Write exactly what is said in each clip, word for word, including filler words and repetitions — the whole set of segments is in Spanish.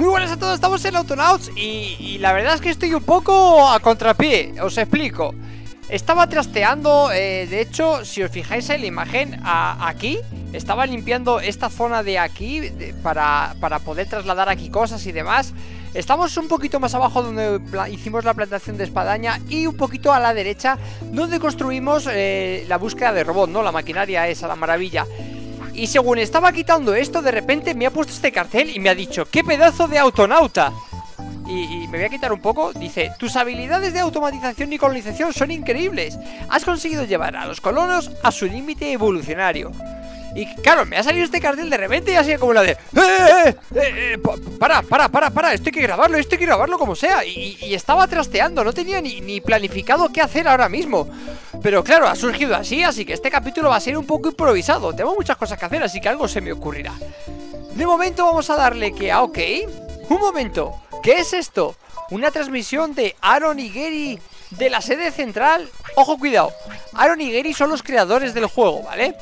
Muy buenas a todos, estamos en Autonauts y, y la verdad es que estoy un poco a contrapié, os explico. Estaba trasteando, eh, de hecho, si os fijáis en la imagen, a, aquí estaba limpiando esta zona de aquí de, para, para poder trasladar aquí cosas y demás. Estamos un poquito más abajo donde hicimos la plantación de espadaña y un poquito a la derecha donde construimos eh, la búsqueda de robot, ¿no? La maquinaria esa, la maravilla. Y según estaba quitando esto, de repente me ha puesto este cartel y me ha dicho: ¡qué pedazo de autonauta! Y, y me voy a quitar un poco. Dice: tus habilidades de automatización y colonización son increíbles. Has conseguido llevar a los colonos a su límite evolucionario. Y claro, me ha salido este cartel de repente y así como la de: ¡Eh, eh, eh, eh para, para, para, para! Esto hay que grabarlo, esto hay que grabarlo como sea. Y, y estaba trasteando, no tenía ni, ni planificado qué hacer ahora mismo. Pero claro, ha surgido así, así que este capítulo va a ser un poco improvisado. Tengo muchas cosas que hacer, así que algo se me ocurrirá. De momento vamos a darle que a OK. Un momento, ¿qué es esto? Una transmisión de Aaron y Gary de la sede central. Ojo, cuidado, Aaron y Gary son los creadores del juego, ¿vale?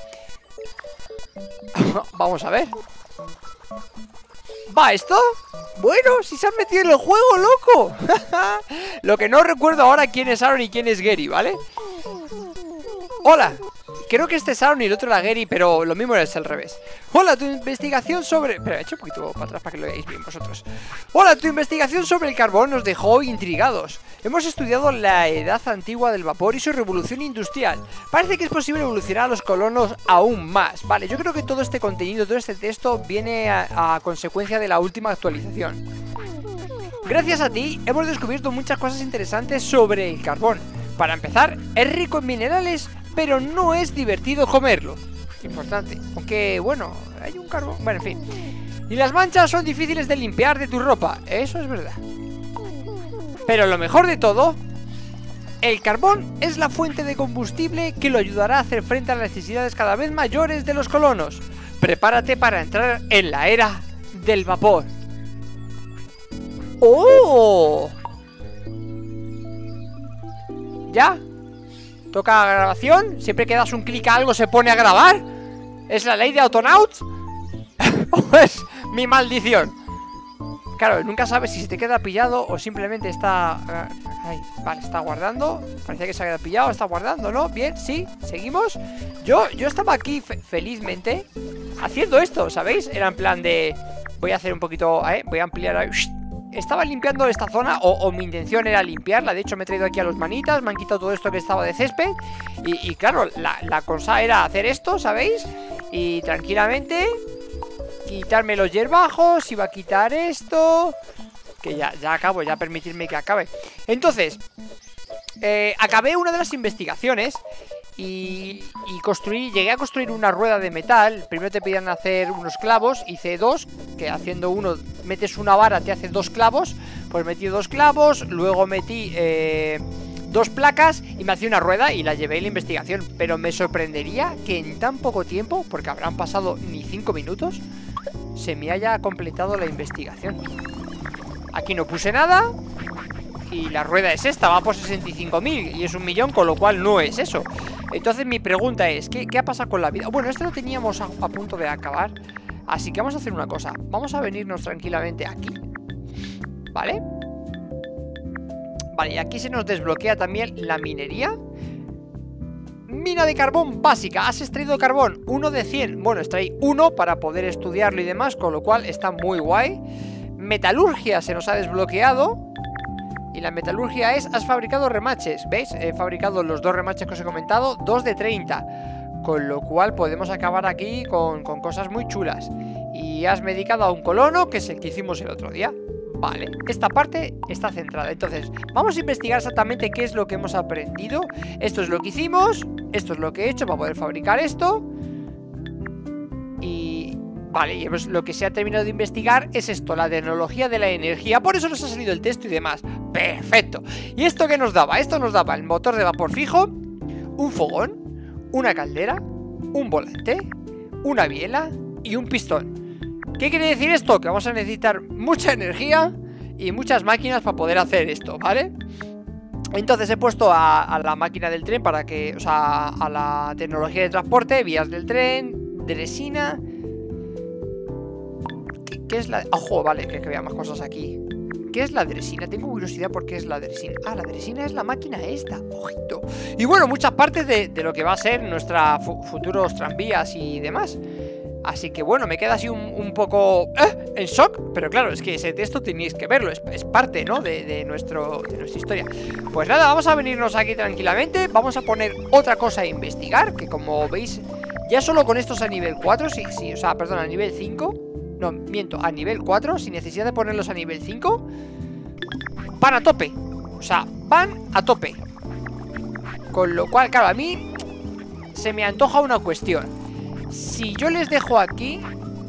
Vamos a ver. ¿Va esto? Bueno, si se han metido en el juego, loco. Lo que no recuerdo ahora quién es Aaron y quién es Gary, ¿vale? Hola. Creo que este es Aaron y el otro era Gary, pero lo mismo es al revés. Hola, tu investigación sobre... Espera, he hecho un poquito para atrás para que lo veáis bien vosotros. Hola, tu investigación sobre el carbón nos dejó intrigados. Hemos estudiado la edad antigua del vapor y su revolución industrial. Parece que es posible evolucionar a los colonos aún más. Vale, yo creo que todo este contenido, todo este texto viene a, a consecuencia de la última actualización. Gracias a ti hemos descubierto muchas cosas interesantes sobre el carbón. Para empezar, es rico en minerales, pero no es divertido comerlo. Importante. Aunque, bueno, hay un carbón... Bueno, en fin. Y las manchas son difíciles de limpiar de tu ropa. Eso es verdad. Pero lo mejor de todo, el carbón es la fuente de combustible que lo ayudará a hacer frente a las necesidades cada vez mayores de los colonos. Prepárate para entrar en la era del vapor. ¡Oh! ¿Ya? Toca grabación. Siempre que das un clic a algo se pone a grabar. ¿Es la ley de Autonauts? ¿O es mi maldición? Claro, nunca sabes si se te queda pillado o simplemente está... Ay, vale, está guardando. Parecía que se había pillado, está guardando, ¿no? Bien, sí, seguimos. Yo, yo estaba aquí fe felizmente haciendo esto, ¿sabéis? Era en plan de... Voy a hacer un poquito... ¿eh? Voy a ampliar ahí. Estaba limpiando esta zona, o, o mi intención era limpiarla. De hecho me he traído aquí a los manitas, me han quitado todo esto que estaba de césped. Y, y claro, la, la cosa era hacer esto, ¿sabéis? Y tranquilamente quitarme los hierbajos, iba a quitar esto. Que ya, ya acabo, ya permitirme que acabe. Entonces, eh, acabé una de las investigaciones Y, y construí, llegué a construir una rueda de metal. Primero te pedían hacer unos clavos, hice dos, que haciendo uno, metes una vara, te hace dos clavos. Pues metí dos clavos, luego metí eh, dos placas y me hacía una rueda y la llevé a la investigación. Pero me sorprendería que en tan poco tiempo, porque habrán pasado ni cinco minutos, se me haya completado la investigación. Aquí no puse nada. Y la rueda es esta, va por sesenta y cinco mil y es un millón, con lo cual no es eso. Entonces mi pregunta es, ¿qué, qué ha pasado con la vida? Bueno, esto lo teníamos a, a punto de acabar. Así que vamos a hacer una cosa. Vamos a venirnos tranquilamente aquí, ¿vale? Vale, y aquí se nos desbloquea también la minería. Mina de carbón básica. Has extraído carbón, uno de cien. Bueno, extraí uno para poder estudiarlo y demás, con lo cual está muy guay. Metalurgia se nos ha desbloqueado. Y la metalurgia es, has fabricado remaches, ¿veis? He fabricado los dos remaches que os he comentado, dos de treinta. Con lo cual podemos acabar aquí con, con cosas muy chulas. Y has medicado a un colono, que es el que hicimos el otro día. Vale, esta parte está centrada. Entonces, vamos a investigar exactamente qué es lo que hemos aprendido. Esto es lo que hicimos, esto es lo que he hecho para poder fabricar esto. Y... Vale, y pues lo que se ha terminado de investigar es esto, la tecnología de la energía. Por eso nos ha salido el texto y demás. Perfecto. ¿Y esto qué nos daba? Esto nos daba el motor de vapor fijo, un fogón, una caldera, un volante, una biela y un pistón. ¿Qué quiere decir esto? Que vamos a necesitar mucha energía y muchas máquinas para poder hacer esto, ¿vale? Entonces he puesto a, a la máquina del tren para que... O sea, a la tecnología de transporte, vías del tren, dresina... ¿Qué es la...? Ojo, vale, que, que vea más cosas aquí. ¿Qué es la dresina? Tengo curiosidad por qué es la dresina. Ah, la dresina es la máquina esta. Ojito. Y bueno, muchas partes de, de lo que va a ser nuestra fu futuros tranvías y demás. Así que bueno, me queda así un, un poco ¿eh? en shock. Pero claro, es que ese texto tenéis que verlo. Es, es parte, ¿no? De, de, nuestro, de nuestra historia. Pues nada, vamos a venirnos aquí tranquilamente. Vamos a poner otra cosa a investigar. Que como veis, ya solo con estos a nivel cuatro. Sí, sí, o sea, perdón, a nivel cinco. No, miento, a nivel cuatro, sin necesidad de ponerlos a nivel cinco. Van a tope. O sea, van a tope. Con lo cual, claro, a mí se me antoja una cuestión. Si yo les dejo aquí,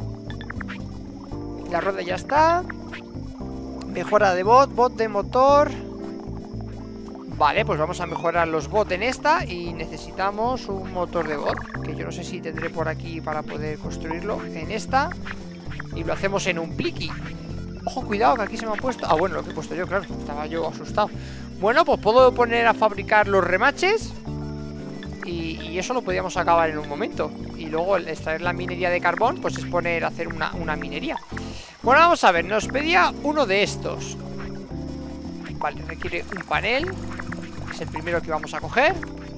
la rueda ya está. Mejora de bot, bot de motor. Vale, pues vamos a mejorar los bots en esta. Y necesitamos un motor de bot, que yo no sé si tendré por aquí para poder construirlo. En esta. Y lo hacemos en un pliqui. Ojo, cuidado, que aquí se me ha puesto... Ah, bueno, lo que he puesto yo, claro. Estaba yo asustado. Bueno, pues puedo poner a fabricar los remaches. Y, y eso lo podríamos acabar en un momento. Y luego el extraer la minería de carbón, pues es poner a hacer una, una minería. Bueno, vamos a ver. Nos pedía uno de estos. Vale, requiere un panel. Es el primero que vamos a coger.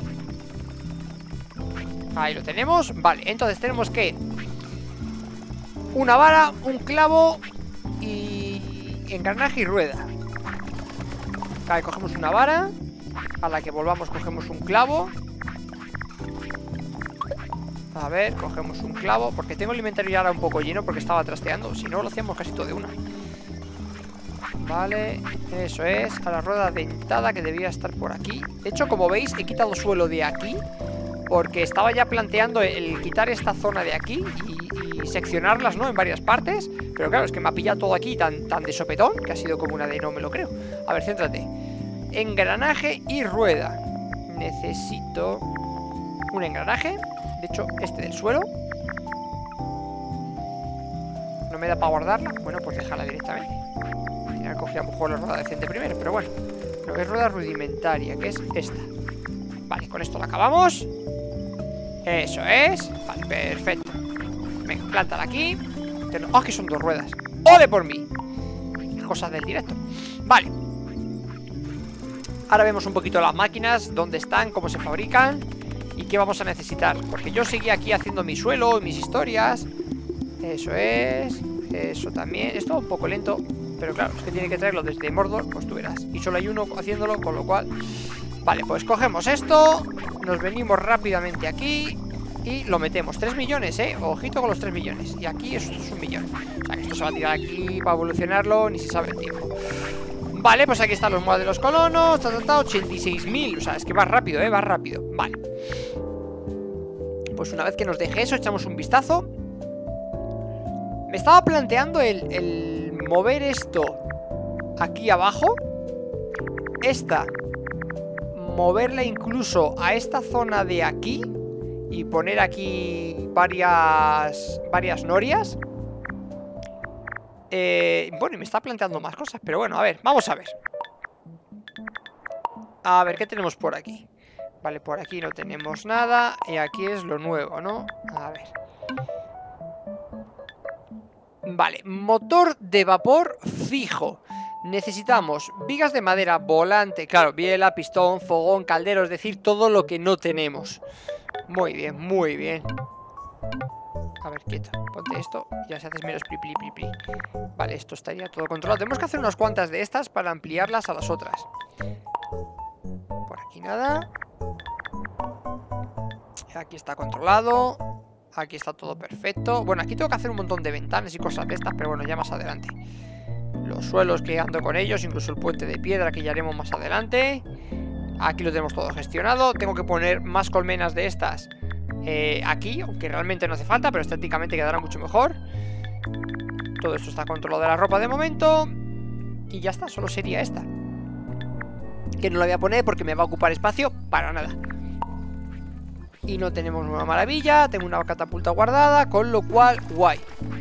Ahí lo tenemos. Vale, entonces tenemos que... una vara, un clavo y engranaje y rueda. Vale, cogemos una vara. A la que volvamos cogemos un clavo. A ver, cogemos un clavo. Porque tengo el inventario ya ahora un poco lleno porque estaba trasteando. Si no, lo hacíamos casi todo de una. Vale, eso es. A la rueda dentada que debía estar por aquí. De hecho, como veis, he quitado suelo de aquí porque estaba ya planteando el quitar esta zona de aquí y, y seccionarlas, ¿no? En varias partes. Pero claro, es que me ha pillado todo aquí tan, tan de sopetón que ha sido como una de no me lo creo. A ver, céntrate. Engranaje y rueda. Necesito un engranaje. De hecho, este del suelo. No me da para guardarla. Bueno, pues déjala directamente. Tenía que coger a lo mejor la rueda decente primero, pero bueno. No, es rueda rudimentaria, que es esta. Vale, con esto la acabamos. Eso es. Vale, perfecto. Venga, plántala aquí. ¡Ah, que son dos ruedas! ¡Ole por mí! Las cosas del directo. Vale. Ahora vemos un poquito las máquinas, dónde están, cómo se fabrican y qué vamos a necesitar. Porque yo seguía aquí haciendo mi suelo y mis historias. Eso es. Eso también. Esto un poco lento, pero claro, es que tiene que traerlo desde Mordor, pues tú verás. Y solo hay uno haciéndolo, con lo cual... Vale, pues cogemos esto. Nos venimos rápidamente aquí y lo metemos. tres millones, eh. Ojito con los tres millones. Y aquí esto es un millón. O sea que esto se va a tirar aquí para evolucionarlo, ni se sabe el tiempo. Vale, pues aquí están los modelos colonos. Ta, ta, ta, ochenta y seis mil. O sea, es que va rápido, eh. Va rápido. Vale. Pues una vez que nos deje eso, echamos un vistazo. Me estaba planteando el, el mover esto aquí abajo. Esta moverla incluso a esta zona de aquí y poner aquí varias varias norias. eh, Bueno, y me está planteando más cosas, pero bueno, a ver, vamos a ver. A ver, ¿qué tenemos por aquí? Vale, por aquí no tenemos nada. Y aquí es lo nuevo, ¿no? A ver. Vale, motor de vapor fijo. Necesitamos vigas de madera, volante, claro, biela, pistón, fogón, caldero, es decir, todo lo que no tenemos. Muy bien, muy bien. A ver, quieto, ponte esto y ya se haces menos pli, pli, pli, pli. Vale, esto estaría todo controlado. Tenemos que hacer unas cuantas de estas para ampliarlas a las otras. Por aquí nada. Aquí está controlado. Aquí está todo perfecto. Bueno, aquí tengo que hacer un montón de ventanas y cosas de estas, pero bueno, ya más adelante. Los suelos que ando con ellos, incluso el puente de piedra que ya haremos más adelante. Aquí lo tenemos todo gestionado. Tengo que poner más colmenas de estas eh, aquí, aunque realmente no hace falta, pero estéticamente quedará mucho mejor. Todo esto está controlado de la ropa de momento. Y ya está, solo sería esta, que no la voy a poner porque me va a ocupar espacio para nada. Y no tenemos una maravilla. Tengo una catapulta guardada, con lo cual, guay.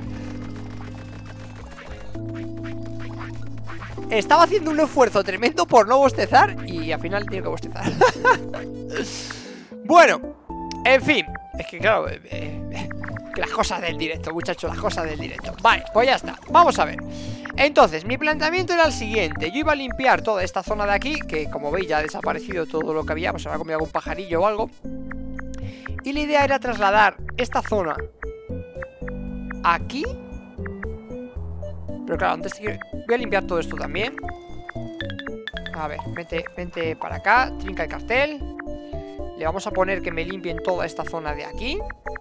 Estaba haciendo un esfuerzo tremendo por no bostezar y al final tengo que bostezar. Bueno, en fin. Es que claro, eh, eh, Las cosas del directo, muchachos, las cosas del directo. Vale, pues ya está, vamos a ver. Entonces, mi planteamiento era el siguiente. Yo iba a limpiar toda esta zona de aquí, que como veis ya ha desaparecido todo lo que había. Pues habrá comido algún pajarillo o algo. Y la idea era trasladar esta zona aquí. Pero claro, antes voy a limpiar todo esto también. A ver, vente, vente para acá. Trinca el cartel. Le vamos a poner que me limpien toda esta zona de aquí.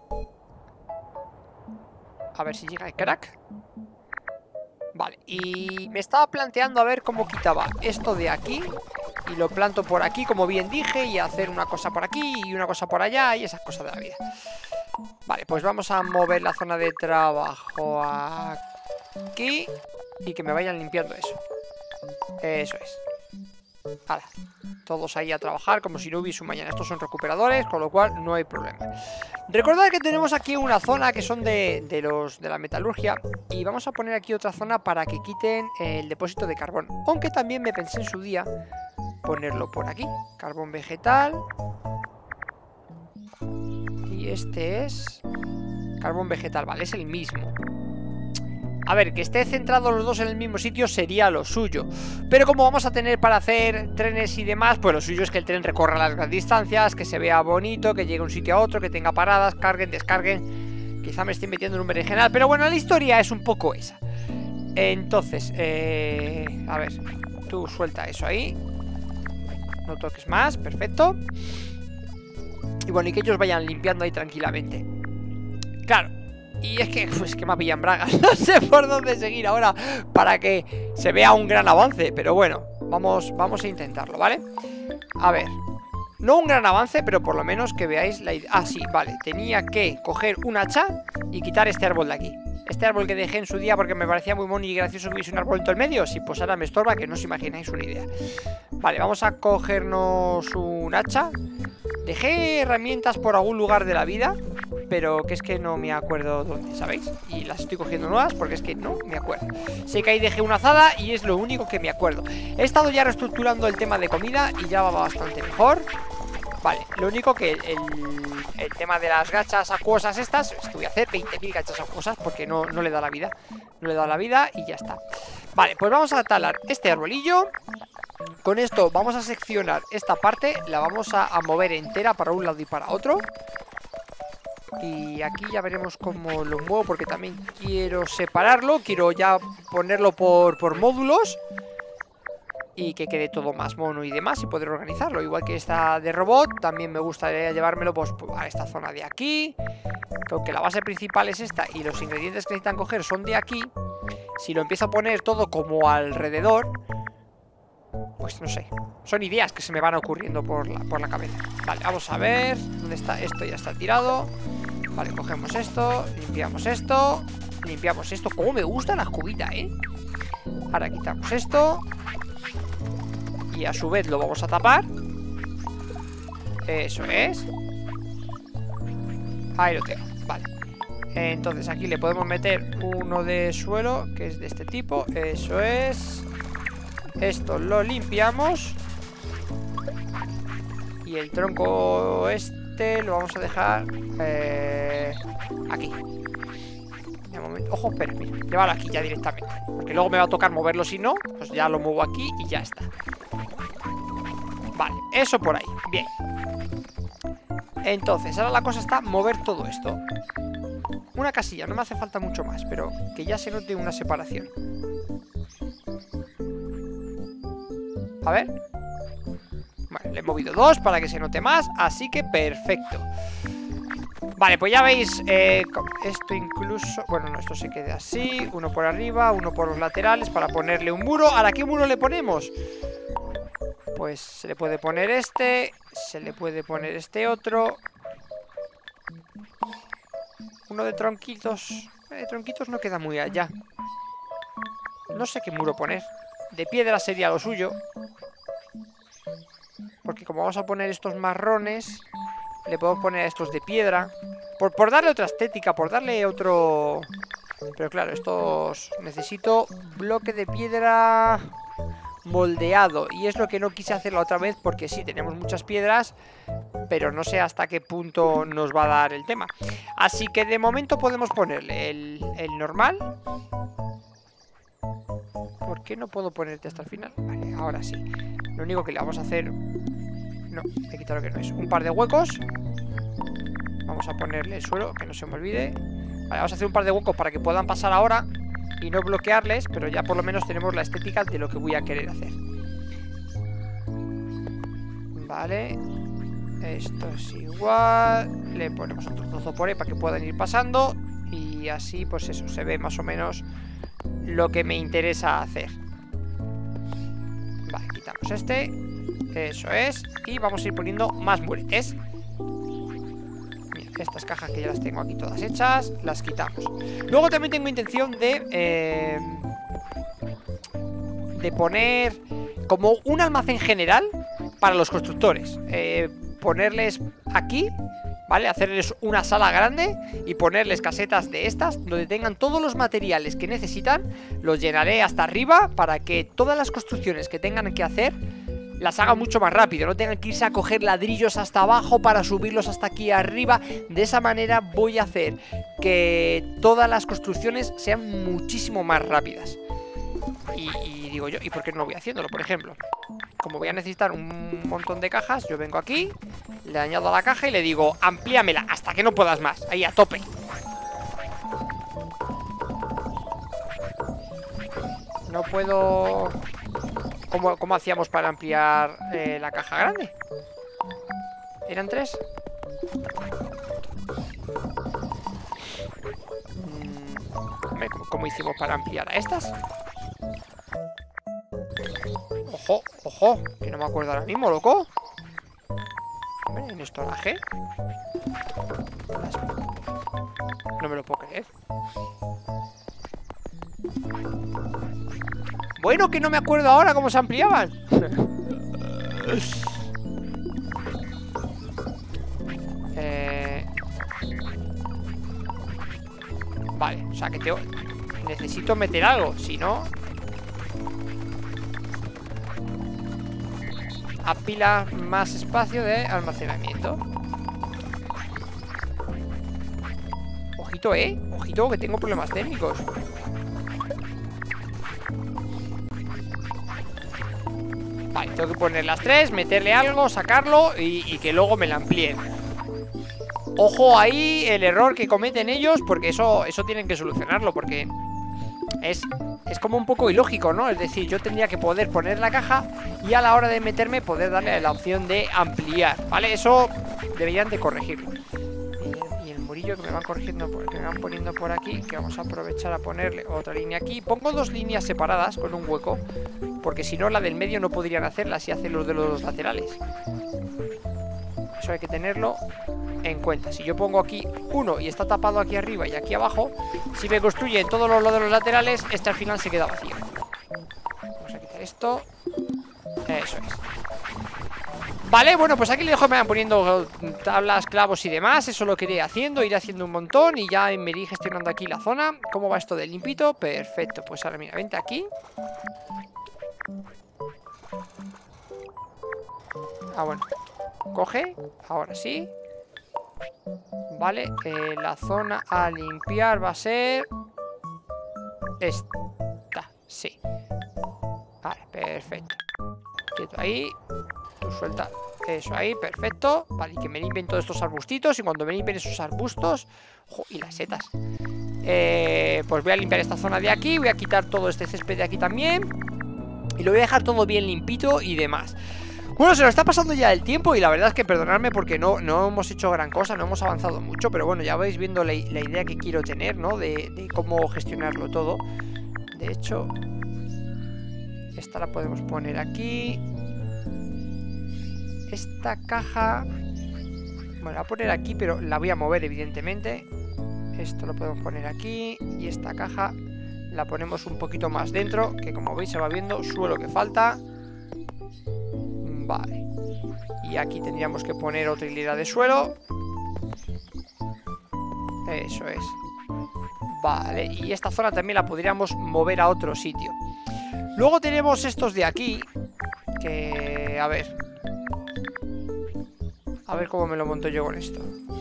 A ver si llega el crack. Vale, y me estaba planteando a ver cómo quitaba esto de aquí y lo planto por aquí, como bien dije, y hacer una cosa por aquí y una cosa por allá y esas cosas de la vida. Vale, pues vamos a mover la zona de trabajo aquí y que me vayan limpiando eso. Eso es. Hala, todos ahí a trabajar como si no hubiese un mañana. Estos son recuperadores, con lo cual no hay problema. Recordad que tenemos aquí una zona que son de, de los de la metalurgia. Y vamos a poner aquí otra zona para que quiten el depósito de carbón. Aunque también me pensé en su día ponerlo por aquí. Carbón vegetal. Y este es carbón vegetal, vale, es el mismo. A ver, que esté centrado los dos en el mismo sitio sería lo suyo. Pero como vamos a tener para hacer trenes y demás, pues lo suyo es que el tren recorra las grandes distancias, que se vea bonito, que llegue de un sitio a otro, que tenga paradas, carguen, descarguen. Quizá me estoy metiendo en un berenjenal, pero bueno, la historia es un poco esa. Entonces, eh, a ver, tú suelta eso ahí. No toques más, perfecto. Y bueno, y que ellos vayan limpiando ahí tranquilamente. Claro. Y es que, pues que me pillan bragas. No sé por dónde seguir ahora para que se vea un gran avance. Pero bueno, vamos, vamos a intentarlo, ¿vale? A ver, no un gran avance, pero por lo menos que veáis la idea. Ah, sí, vale, tenía que coger un hacha y quitar este árbol de aquí. Este árbol que dejé en su día porque me parecía muy mono y gracioso que hubiese un árbol en todo el medio. Sí, pues ahora me estorba, que no os imagináis una idea. Vale, vamos a cogernos un hacha. Dejé herramientas por algún lugar de la vida, pero que es que no me acuerdo dónde, ¿sabéis? Y las estoy cogiendo nuevas porque es que no me acuerdo. Sé que ahí dejé una azada y es lo único que me acuerdo. He estado ya reestructurando el tema de comida y ya va bastante mejor. Vale, lo único que el, el tema de las gachas acuosas estas, es que voy a hacer veinte mil gachas acuosas porque no, no le da la vida. No le da la vida y ya está. Vale, pues vamos a talar este arbolillo. Con esto vamos a seccionar esta parte. La vamos a, a mover entera para un lado y para otro. Y aquí ya veremos cómo lo muevo, porque también quiero separarlo. Quiero ya ponerlo por, por módulos y que quede todo más mono y demás, y poder organizarlo. Igual que esta de robot, también me gustaría llevármelo pues a esta zona de aquí. Aunque la base principal es esta y los ingredientes que necesitan coger son de aquí, si lo empiezo a poner todo como alrededor, pues no sé, son ideas que se me van ocurriendo por la, por la cabeza. Vale, vamos a ver dónde está. Esto ya está tirado. Vale, cogemos esto, limpiamos esto, limpiamos esto. Cómo me gusta la escobita, ¿eh? Ahora quitamos esto y a su vez lo vamos a tapar. Eso es. Ahí lo tengo, vale. Entonces aquí le podemos meter uno de suelo, que es de este tipo. Eso es. Esto lo limpiamos. Y el tronco este lo vamos a dejar eh, aquí. De momento, ojo, espera, mira, llévalo aquí ya directamente, porque luego me va a tocar moverlo. Si no, pues ya lo muevo aquí y ya está. Vale, eso por ahí, bien. Entonces, ahora la cosa está mover todo esto. Una casilla, no me hace falta mucho más, pero que ya se note una separación. A ver. Bueno, le he movido dos para que se note más, así que perfecto. Vale, pues ya veis, eh, esto incluso... Bueno, no, esto se queda así. Uno por arriba, uno por los laterales para ponerle un muro. ¿Ahora qué muro le ponemos? Pues se le puede poner este, se le puede poner este otro. Uno de tronquitos. De tronquitos no queda muy allá. No sé qué muro poner. De piedra sería lo suyo, porque como vamos a poner estos marrones, le podemos poner a estos de piedra. Por, por darle otra estética, por darle otro... Pero claro, estos... Necesito bloque de piedra... moldeado. Y es lo que no quise hacer la otra vez, porque sí, tenemos muchas piedras, pero no sé hasta qué punto nos va a dar el tema. Así que de momento podemos ponerle el, el normal. ¿Por qué no puedo ponerte hasta el final? Vale, ahora sí. Lo único que le vamos a hacer... No, he quitado lo que no es. Un par de huecos. Vamos a ponerle el suelo, que no se me olvide. Vale, vamos a hacer un par de huecos para que puedan pasar ahora y no bloquearles, pero ya por lo menos tenemos la estética de lo que voy a querer hacer. Vale. Esto es igual. Le ponemos otro trozo por ahí para que puedan ir pasando. Y así, pues eso, se ve más o menos lo que me interesa hacer. Vale, quitamos este. Eso es. Y vamos a ir poniendo más muretes. Mira, estas cajas que ya las tengo aquí todas hechas, las quitamos. Luego también tengo intención de eh, de poner como un almacén general para los constructores. eh, Ponerles aquí, ¿vale? Hacerles una sala grande y ponerles casetas de estas donde tengan todos los materiales que necesitan. Los llenaré hasta arriba para que todas las construcciones que tengan que hacer las hagan mucho más rápido, no tengan que irse a coger ladrillos hasta abajo para subirlos hasta aquí arriba. De esa manera voy a hacer que todas las construcciones sean muchísimo más rápidas. Y, y digo yo, ¿y por qué no voy haciéndolo? Por ejemplo, como voy a necesitar un montón de cajas, yo vengo aquí, le añado a la caja y le digo, amplíamela hasta que no puedas más, ahí a tope. No puedo... ¿Cómo, cómo hacíamos para ampliar eh, la caja grande? ¿Eran tres? Mm, ¿cómo, ¿Cómo hicimos para ampliar a estas? Ojo, ojo, que no me acuerdo ahora mismo, loco. Hombre, en estoraje. No me lo puedo creer. Bueno, que no me acuerdo ahora cómo se ampliaban. eh... Vale, o sea que tengo... necesito meter algo, si no... Apila más espacio de almacenamiento. Ojito, eh. Ojito, que tengo problemas técnicos. Vale, tengo que poner las tres, meterle algo, sacarlo y, y que luego me la amplíen. Ojo ahí el error que cometen ellos, porque eso, eso tienen que solucionarlo, porque es, es como un poco ilógico, ¿no? Es decir, yo tendría que poder poner la caja y a la hora de meterme poder darle la opción de ampliar, ¿vale? Eso deberían de corregirlo. Y, y el murillo que me van corrigiendo, que me van poniendo por aquí, que vamos a aprovechar a ponerle otra línea aquí. Pongo dos líneas separadas con un hueco, porque si no la del medio no podrían hacerla si hacen los de los laterales. Eso hay que tenerlo en cuenta. Si yo pongo aquí uno y está tapado aquí arriba y aquí abajo, si me construyen todos los de los laterales, este al final se queda vacío. Vamos a quitar esto. Eso es. Vale, bueno, pues aquí le dejo, me van poniendo tablas, clavos y demás. Eso lo que iré haciendo, iré haciendo un montón. Y ya me iré gestionando aquí la zona. ¿Cómo va esto de limpito? Perfecto, pues ahora mira, vente aquí. Ah, bueno. Coge, ahora sí. Vale, eh, la zona a limpiar va a ser esta, sí. Vale, perfecto. Quieto ahí. Tú suelta eso ahí, perfecto. Vale, y que me limpien todos estos arbustitos. Y cuando me limpien esos arbustos, ojo, y las setas, eh, pues voy a limpiar esta zona de aquí. Voy a quitar todo este césped de aquí también. Y lo voy a dejar todo bien limpito y demás. Bueno, se nos está pasando ya el tiempo y la verdad es que perdonadme porque no, no hemos hecho gran cosa, no hemos avanzado mucho, pero bueno, ya vais viendo la, la idea que quiero tener, ¿no? De, de cómo gestionarlo todo. De hecho, esta la podemos poner aquí. Esta caja... Bueno, la voy a poner aquí, pero la voy a mover evidentemente. Esto lo podemos poner aquí y esta caja la ponemos un poquito más dentro, que como veis se va viendo suelo que falta. Vale. Y aquí tendríamos que poner otra hilera de suelo. Eso es. Vale, y esta zona también la podríamos mover a otro sitio. Luego tenemos estos de aquí, que... a ver. A ver cómo me lo monto yo con esto.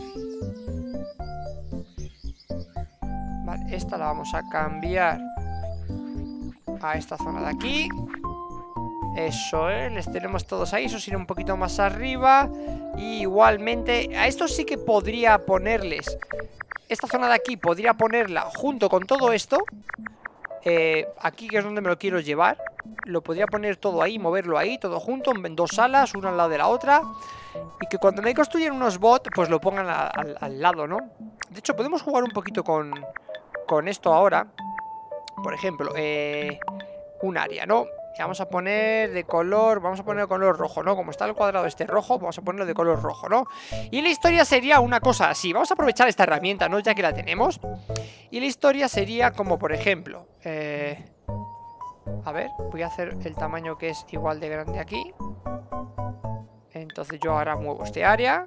Vale, esta la vamos a cambiar a esta zona de aquí. Eso, ¿eh? Les tenemos todos ahí. Eso irá un poquito más arriba. Y igualmente, a estos sí que podría ponerles... Esta zona de aquí podría ponerla junto con todo esto. eh, Aquí, que es donde me lo quiero llevar. Lo podría poner todo ahí, moverlo ahí, todo junto, en dos salas, una al lado de la otra. Y que cuando me construyan unos bots, pues lo pongan a, a, al lado, ¿no? De hecho, podemos jugar un poquito con, con esto ahora. Por ejemplo, eh, un área, ¿no? Y vamos a poner de color, vamos a poner de color rojo, ¿no? Como está el cuadrado este rojo, vamos a ponerlo de color rojo, ¿no? Y la historia sería una cosa así. Vamos a aprovechar esta herramienta, ¿no? Ya que la tenemos. Y la historia sería como, por ejemplo, eh, a ver, voy a hacer el tamaño que es igual de grande aquí. Entonces yo ahora muevo este área.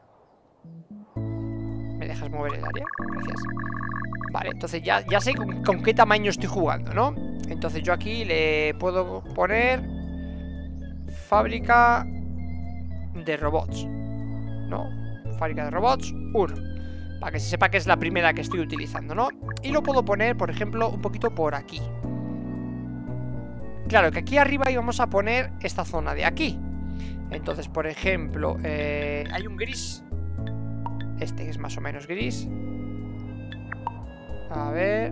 ¿Me dejas mover el área? Gracias. Vale, entonces ya, ya sé con, con qué tamaño estoy jugando, ¿no? Entonces yo aquí le puedo poner fábrica de robots, ¿no? Fábrica de robots, uno, para que se sepa que es la primera que estoy utilizando, ¿no? Y lo puedo poner, por ejemplo, un poquito por aquí. Claro, que aquí arriba íbamos a poner esta zona de aquí. Entonces, por ejemplo, eh, hay un gris. Este que es más o menos gris. A ver.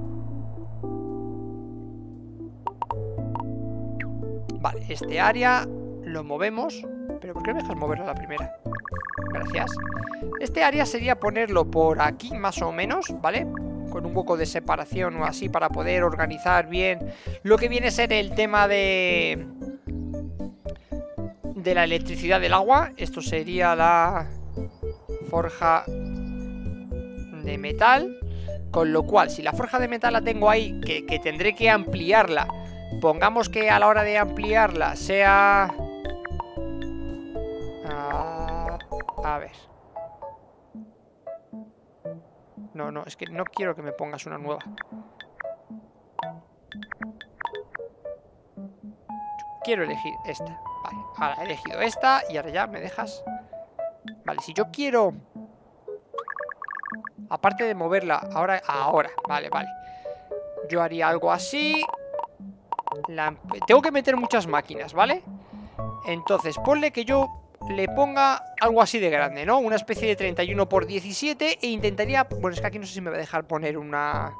Vale, este área lo movemos. Pero ¿por qué me dejas moverlo a la primera? Gracias. Este área sería ponerlo por aquí más o menos, ¿vale? Con un poco de separación o así para poder organizar bien lo que viene a ser el tema de... de la electricidad del agua. Esto sería la forja de metal. Con lo cual, si la forja de metal la tengo ahí, que, que tendré que ampliarla. Pongamos que a la hora de ampliarla sea... A, a ver. No, no, es que no quiero que me pongas una nueva. Quiero elegir esta. Vale, ahora he elegido esta y ahora ya me dejas. Vale, si yo quiero... Aparte de moverla, ahora, ahora, vale, vale. Yo haría algo así. La... Tengo que meter muchas máquinas, ¿vale? Entonces, ponle que yo le ponga algo así de grande, ¿no? Una especie de treinta y uno por diecisiete. E intentaría... Bueno, es que aquí no sé si me va a dejar poner una...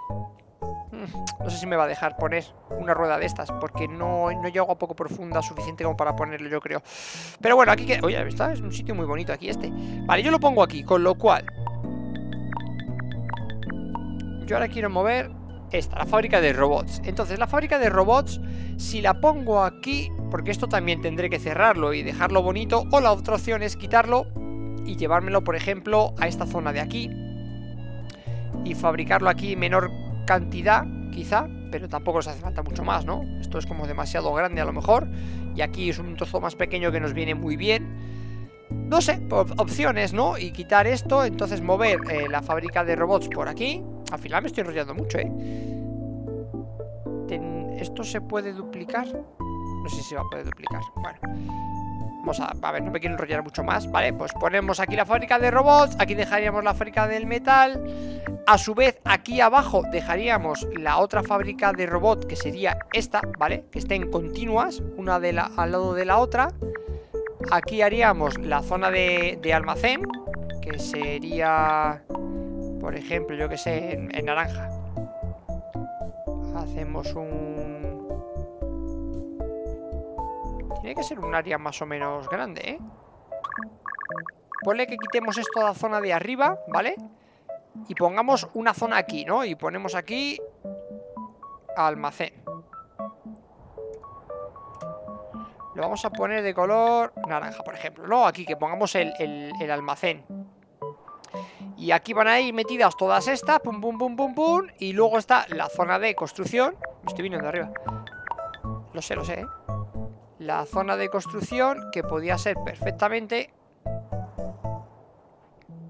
No sé si me va a dejar poner una rueda de estas, porque no, no llego a poco profunda suficiente como para ponerlo, yo creo. Pero bueno, aquí que... Oye, ¿está? Es un sitio muy bonito aquí este. Vale, yo lo pongo aquí, con lo cual... Yo ahora quiero mover esta, la fábrica de robots. Entonces, la fábrica de robots, si la pongo aquí, porque esto también tendré que cerrarlo y dejarlo bonito, o la otra opción es quitarlo y llevármelo, por ejemplo, a esta zona de aquí y fabricarlo aquí en menor cantidad, quizá, pero tampoco nos hace falta mucho más, ¿no? Esto es como demasiado grande a lo mejor, y aquí es un trozo más pequeño que nos viene muy bien. No sé, opciones, ¿no? Y quitar esto, entonces mover eh, la fábrica de robots por aquí. Al final me estoy enrollando mucho, ¿eh? Ten... ¿Esto se puede duplicar? No sé si se va a poder duplicar. Bueno, vamos a... A ver, no me quiero enrollar mucho más. Vale, pues ponemos aquí la fábrica de robots. Aquí dejaríamos la fábrica del metal. A su vez, aquí abajo dejaríamos la otra fábrica de robot, que sería esta, ¿vale? Que estén continuas, una de la... al lado de la otra. Aquí haríamos la zona de, de almacén, que sería, por ejemplo, yo que sé, en, en naranja. Hacemos un... Tiene que ser un área más o menos grande, ¿eh? Ponle que quitemos esto de la zona de arriba, ¿vale? Y pongamos una zona aquí, ¿no? Y ponemos aquí almacén. Lo vamos a poner de color naranja, por ejemplo, ¿no? Aquí que pongamos el, el, el almacén. Y aquí van a ir metidas todas estas, pum, pum, pum, pum, pum. Y luego está la zona de construcción. Me estoy viniendo arriba. Lo sé, lo sé, ¿eh? La zona de construcción, que podía ser perfectamente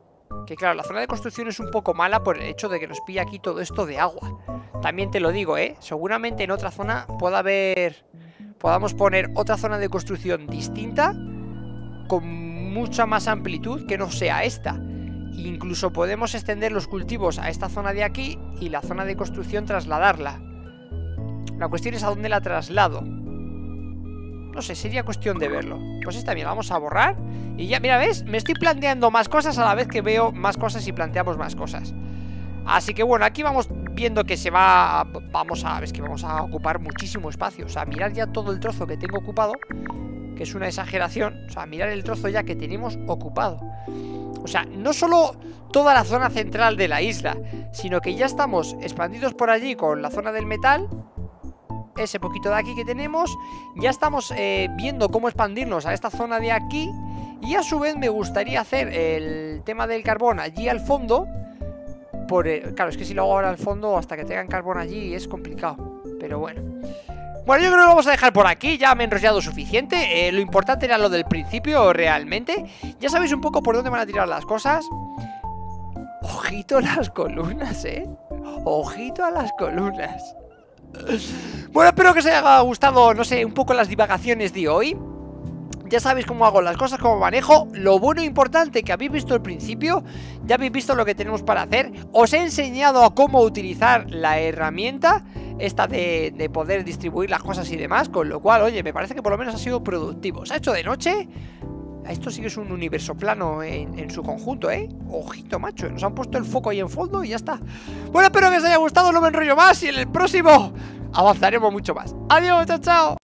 Que claro, la zona de construcción es un poco mala por el hecho de que nos pilla aquí todo esto de agua. También te lo digo, ¿eh? Seguramente en otra zona pueda haber... Podamos poner otra zona de construcción distinta, con mucha más amplitud que no sea esta. Incluso podemos extender los cultivos a esta zona de aquí y la zona de construcción trasladarla. La cuestión es a dónde la traslado. No sé, sería cuestión de verlo. Pues esta, mira, vamos a borrar. Y ya, mira, ¿ves? Me estoy planteando más cosas a la vez que veo más cosas y planteamos más cosas. Así que bueno, aquí vamos viendo que se va... Vamos a... Ves que vamos a ocupar muchísimo espacio. O sea, mirar ya todo el trozo que tengo ocupado, que es una exageración. O sea, mirar el trozo ya que tenemos ocupado. O sea, no solo toda la zona central de la isla, sino que ya estamos expandidos por allí con la zona del metal. Ese poquito de aquí que tenemos. Ya estamos eh, viendo cómo expandirnos a esta zona de aquí. Y a su vez me gustaría hacer el tema del carbón allí al fondo. Por el, claro, es que si lo hago ahora al fondo, hasta que tengan carbón allí es complicado. Pero bueno. Bueno, yo creo que lo vamos a dejar por aquí. Ya me he enrollado suficiente. eh, Lo importante era lo del principio realmente. Ya sabéis un poco por dónde van a tirar las cosas. Ojito a las columnas, eh Ojito a las columnas. Bueno, espero que os haya gustado, no sé, un poco las divagaciones de hoy. Ya sabéis cómo hago las cosas, cómo manejo. Lo bueno e importante que habéis visto al principio. Ya habéis visto lo que tenemos para hacer. Os he enseñado a cómo utilizar la herramienta esta de, de poder distribuir las cosas y demás. Con lo cual, oye, me parece que por lo menos ha sido productivo. Se ha hecho de noche. Esto sí que es un universo plano en, en su conjunto, ¿eh? Ojito, macho, nos han puesto el foco ahí en fondo y ya está. Bueno, espero que os haya gustado, no me enrollo más y en el próximo avanzaremos mucho más. Adiós, chao, chao.